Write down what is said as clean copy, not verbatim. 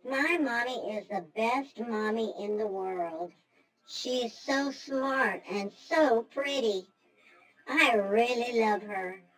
My mommy is the best mommy in the world. She's so smart and so pretty. I really love her.